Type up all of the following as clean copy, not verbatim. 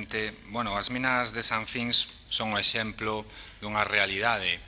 brevemente. Bueno, as minas de Sanfins son un exemplo dunha realidade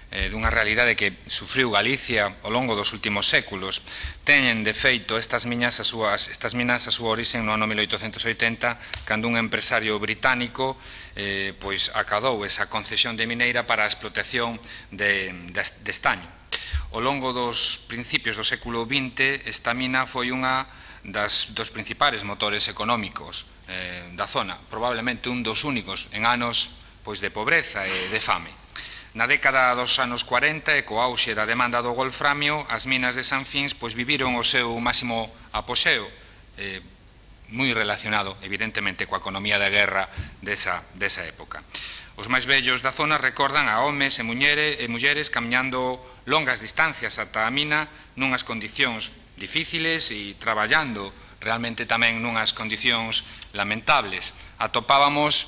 que sufriu Galicia ao longo dos últimos séculos. Teñen, de feito, estas minas a súa orixe no ano 1880, cando un empresario británico acadou esa concesión de mineira para a explotación de estaño. Ao longo dos principios do século XX, esta mina foi unha dos principais motores económicos da zona, probablemente un dos únicos en anos de pobreza e de fame. Na década dos anos 40, e co auxe da demanda do wolframio, as minas de Sanfins viviron o seu máximo apoxeo, moi relacionado, evidentemente, coa economía de guerra desa época. Os máis vellos da zona recordan a homes e mulleres camiñando longas distancias ata a mina nunhas condicións difíciles e traballando realmente tamén nunhas condicións lamentables. Atopábamos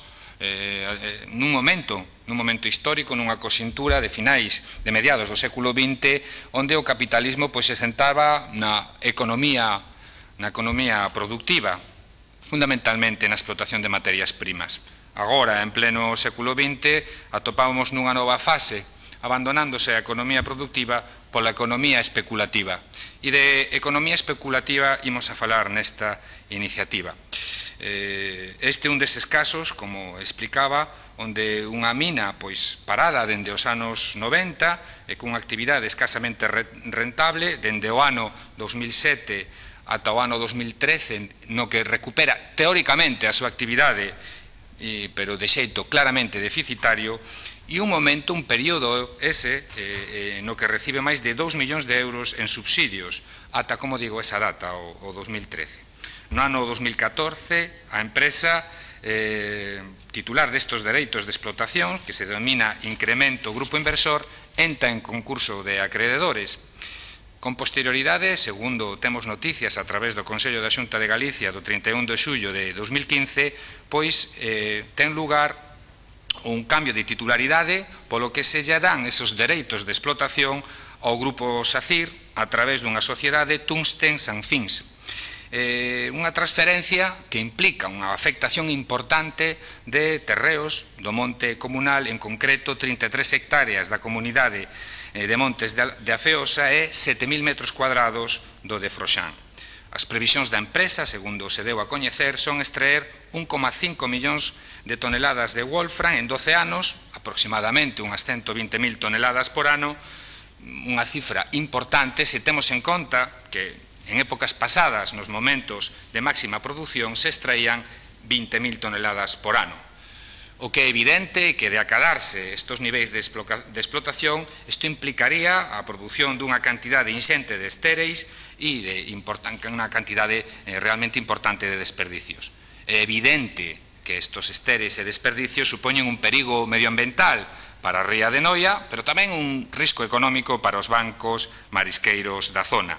nun momento histórico, nunha conxuntura de mediados do século XX, onde o capitalismo se sentaba na economía productiva, fundamentalmente na explotación de materias primas. Agora, en pleno século XX, atopábamos nunha nova fase, abandonándose a economía productiva pola economía especulativa. E de economía especulativa imos a falar nesta iniciativa. Este é un deses casos, como explicaba, onde unha mina parada dende os anos 90 e cunha actividade escasamente rentable dende o ano 2007 ata o ano 2013, no que recupera teóricamente a súa actividade, pero de xeito claramente deficitario, e un período no que recibe máis de 2 millóns de euros en subsidios, ata, como digo, esa data, o 2013. No ano 2014, a empresa titular destes dereitos de explotación, que se denomina Incremento Grupo Inversor, entra en concurso de acreedores. Con posterioridade, segundo temos noticias a través do Consello da Xunta de Galicia do 31 de xullo de 2015, ten lugar un cambio de titularidade polo que se lle dan esos dereitos de explotación ao Grupo SACIR a través dunha sociedade Tungsten Sanfins. Unha transferencia que implica unha afectación importante de terreos do monte comunal, en concreto 33 hectáreas da comunidade de Montes de Afeosa e 7.000 metros cuadrados do de Froxán. As previsións da empresa, segundo se deu a coñecer, son extraer 1,5 millóns de toneladas de wolfram en 12 anos, aproximadamente unhas 120.000 toneladas por ano, unha cifra importante se temos en conta que en épocas pasadas, nos momentos de máxima produción, se extraían 20.000 toneladas por ano. O que é evidente que de acadarse estes niveis de explotación, isto implicaría a produción dunha cantidade inxente de estéreis e unha cantidade realmente importante de desperdicios. É evidente que estes estéreis e desperdicios supoñen un perigo medioambiental para a ría de Noia, pero tamén un risco económico para os bancos marisqueiros da zona.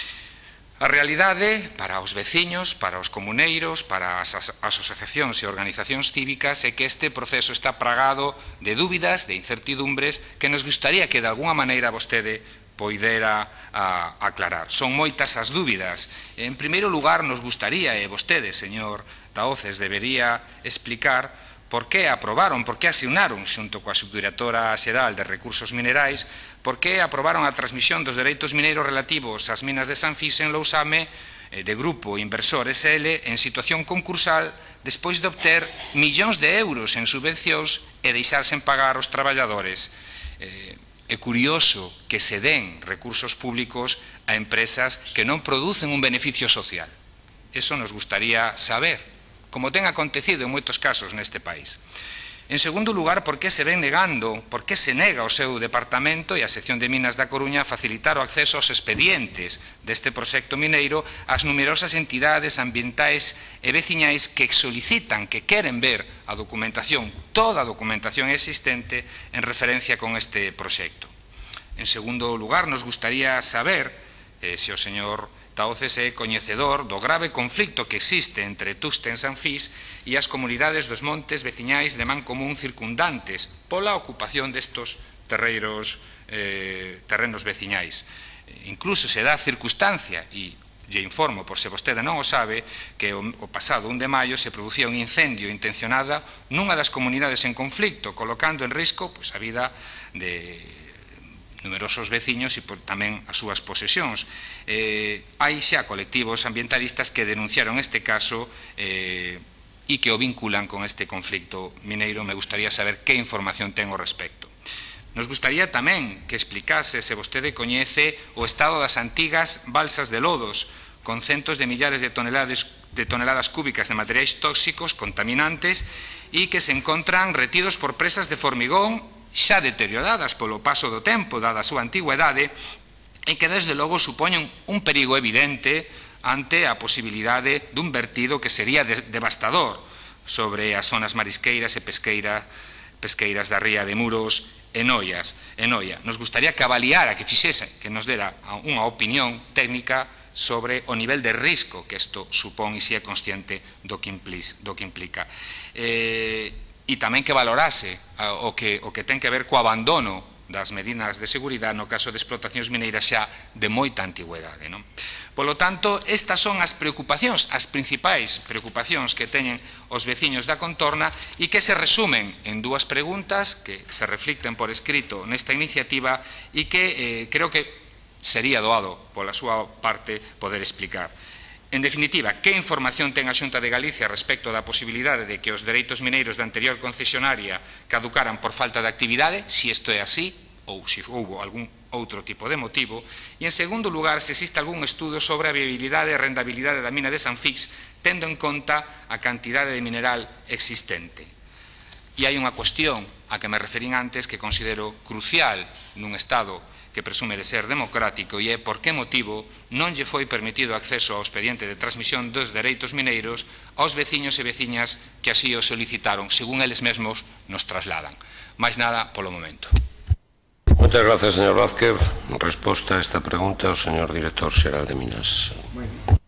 A realidade para os veciños, para os comuneiros, para as asociacións e organizacións cívicas é que este proceso está plagado de dúbidas, de incertidumbres, que nos gustaría que de alguna maneira vostede poidera aclarar. Son moitas as dúbidas. En primeiro lugar, nos gustaría, e vostede, señor Tahoces, debería explicar por que aprobaron, por que asignaron, xunto coa Subdirectora Xeral de Recursos Minerais, por que aprobaron a transmisión dos dereitos mineiros relativos ás minas de Sanfins en Lousame de Grupo Inversor SL en situación concursal despois de obter millóns de euros en subvencións e deixar sen pagar os traballadores. É curioso que se den recursos públicos a empresas que non producen un beneficio social. Eso nos gustaría saber, como ten acontecido en moitos casos neste país. En segundo lugar, por que se ven negando, por que se nega o seu departamento e a sección de Minas da Coruña a facilitar o acceso aos expedientes deste proxecto mineiro ás numerosas entidades ambientais e veciñais que solicitan, que queren ver a documentación, toda a documentación existente en referencia con este proxecto. En segundo lugar, nos gustaría saber se o señor Tahoces é coñecedor do grave conflicto que existe entre Tungsten Sanfins e as comunidades dos montes veciñais de man común circundantes pola ocupación destos terrenos veciñais. Incluso se dá a circunstancia, e lle informo, por se vostede non o sabe, que o pasado 1 de maio se producía un incendio intencionada nunha das comunidades en conflicto, colocando en risco a vida de numerosos veciños e tamén as súas posesións. Hai xa colectivos ambientalistas que denunciaron este caso e que o vinculan con este conflicto mineiro. Me gustaría saber que información ten ao respecto. Nos gustaría tamén que explicase se vostede coñece o estado das antigas balsas de lodos, con centos de millares de toneladas cúbicas de materiais tóxicos contaminantes e que se encontran retidos por presas de formigón xa deterioradas polo paso do tempo, dada a súa antigüedade, e que desde logo supoñen un perigo evidente ante a posibilidade dun vertido que sería devastador sobre as zonas marisqueiras e pesqueiras da ría de Muros e Noia. Nos gustaría que avaliara, que fixese, que nos dera unha opinión técnica sobre o nivel de risco que isto supón e se é consciente do que implica. E tamén que valorase o que ten que ver co abandono das medidas de seguridade no caso de explotacións mineiras xa de moita antigüedade. Polo tanto, estas son as preocupacións, as principais preocupacións que teñen os veciños da contorna e que se resumen en 2 preguntas que se reflicten por escrito nesta iniciativa e que creo que sería doado pola súa parte poder explicar. En definitiva, que información ten a Xunta de Galicia respecto da posibilidade de que os dereitos mineiros da anterior concesionaria caducaran por falta de actividade, se isto é así, ou se houbo algún outro tipo de motivo, e en segundo lugar, se existe algún estudo sobre a viabilidade e rendabilidade da mina de San Fix, tendo en conta a cantidade de mineral existente. E hai unha cuestión a que me referín antes que considero crucial nun Estado que presume de ser democrático, e é por que motivo non lle foi permitido acceso ao expediente de transmisión dos dereitos mineiros aos veciños e veciñas que así o solicitaron, según eles mesmos nos trasladan. Máis nada polo momento. Muchas gracias, señor Vázquez. Resposta a esta pregunta, o señor director xeral de Minas.